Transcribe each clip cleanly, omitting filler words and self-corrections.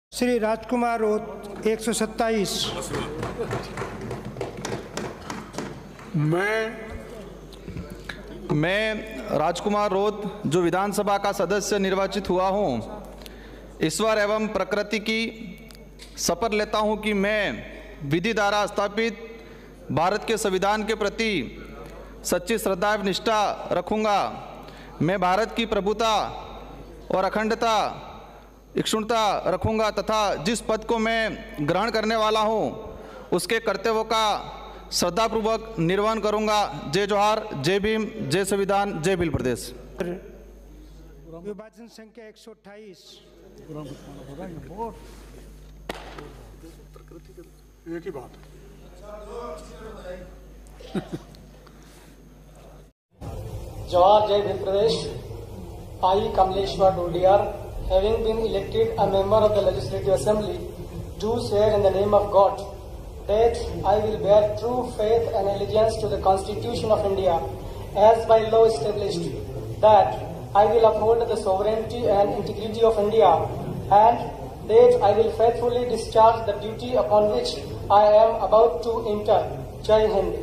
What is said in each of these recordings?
श्री राजकुमार रोत 127। मैं राजकुमार रोत जो विधानसभा का सदस्य निर्वाचित हुआ हूँ, ईश्वर एवं प्रकृति की शपथ लेता हूँ कि मैं विधि द्वारा स्थापित भारत के संविधान के प्रति सच्ची श्रद्धा एवं निष्ठा रखूँगा। मैं भारत की प्रभुता और अखंडता इक्षुणता रखूँगा तथा जिस पद को मैं ग्रहण करने वाला हूँ उसके कर्तव्यों का श्रद्धापूर्वक निर्वहन करूँगा। जय जोहार, जय भीम, जय संविधान, जय भील प्रदेश। विभाजन संख्या 128। एक ही बात। जोहार, जय भील प्रदेश। I, Kamleshwar Dodiar, having been elected a member of the Legislative Assembly, do swear in the name of God that I will bear true faith and allegiance to the Constitution of India as by law established, that I will uphold the sovereignty and integrity of India, and that I will faithfully discharge the duty upon which I am about to enter. Jai Hind.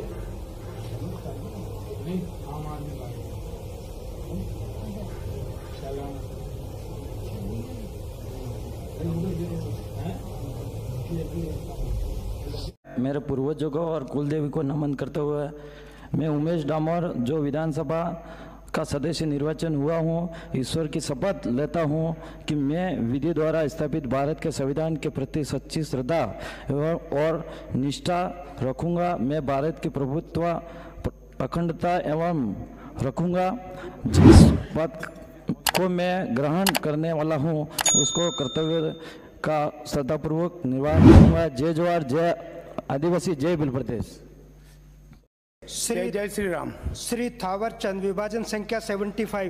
मेरे पूर्वजों को और कुलदेवी को नमन करते हुए मैं उमेश डामोर जो विधानसभा का सदस्य निर्वाचन हुआ हूँ, ईश्वर की शपथ लेता हूँ कि मैं विधि द्वारा स्थापित भारत के संविधान के प्रति सच्ची श्रद्धा और निष्ठा रखूँगा। मैं भारत की प्रभुत्व अखंडता एवं रखूँगा। जिस पद को मैं ग्रहण करने वाला हूँ उसको कर्तव्य का श्रद्धापूर्वक निर्वहन करूँगा। जय जोहार, जय आदिवासी, जय भील प्रदेश। जय श्री राम। श्री थावर चंद विभाजन संख्या 75।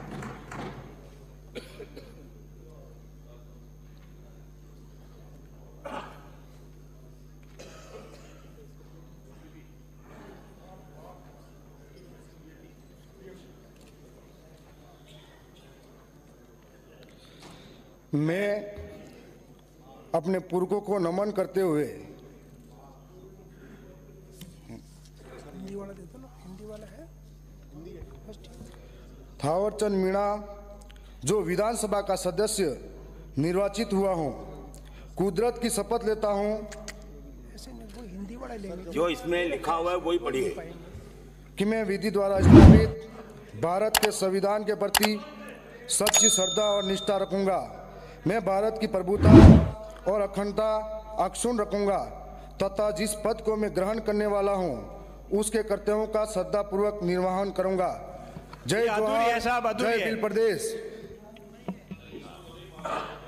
मैं अपने पुरखों को नमन करते हुए थावरचंद मीणा जो विधानसभा का सदस्य निर्वाचित हुआ हूं, कुदरत की शपथ लेता हूं जो इसमें लिखा हुआ है वही पढ़िए कि मैं विधि द्वारा स्थापित भारत के संविधान के प्रति सच्ची श्रद्धा और निष्ठा रखूंगा। मैं भारत की प्रभुता और अखंडता अक्षुण्ण रखूंगा तथा जिस पद को मैं ग्रहण करने वाला हूं उसके कर्तव्यों का श्रद्धापूर्वक निर्वहन करूंगा। जय जोहार, जय भील प्रदेश।